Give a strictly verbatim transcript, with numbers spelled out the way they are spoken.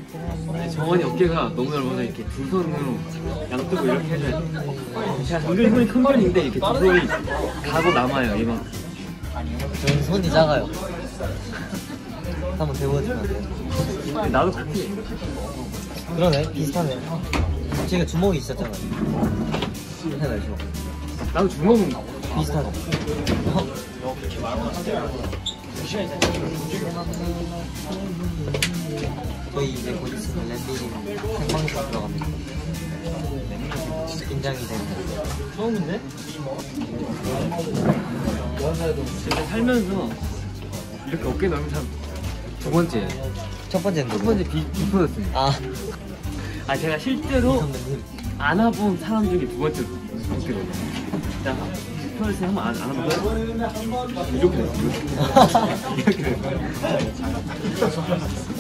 정원이 어깨가 너무 넓어서 이렇게 두 손으로 양쪽으로 이렇게 해줘야 돼. 제가 은근히 손이 큰 편인데 이렇게 두 손이 가고 남아요, 이만큼. 저는 손이 작아요. 한번 대보여주면 안 돼요? 나도 같아. 그러네, 비슷하네. 제가 주먹이 있었잖아요. 해봐요, 주먹. 나도 주먹은 비슷하네. 어? 저희 이제 곧 있으면 랜디님 생방송 들어갑니다. 긴장이 되는. 처음인데? 진짜 살면서 이렇게 어깨 넓은 사람 두 번째예요. 첫 번째는 첫 번째 비, 비프였습니다. 아, 아 제가 실제로 선배님. 안아본 사람 중에 두 번째 어깨 넓어요. 자, 비프를 한번 안, 안아볼까요? 이렇게 됐어요. 이렇게 됐어요.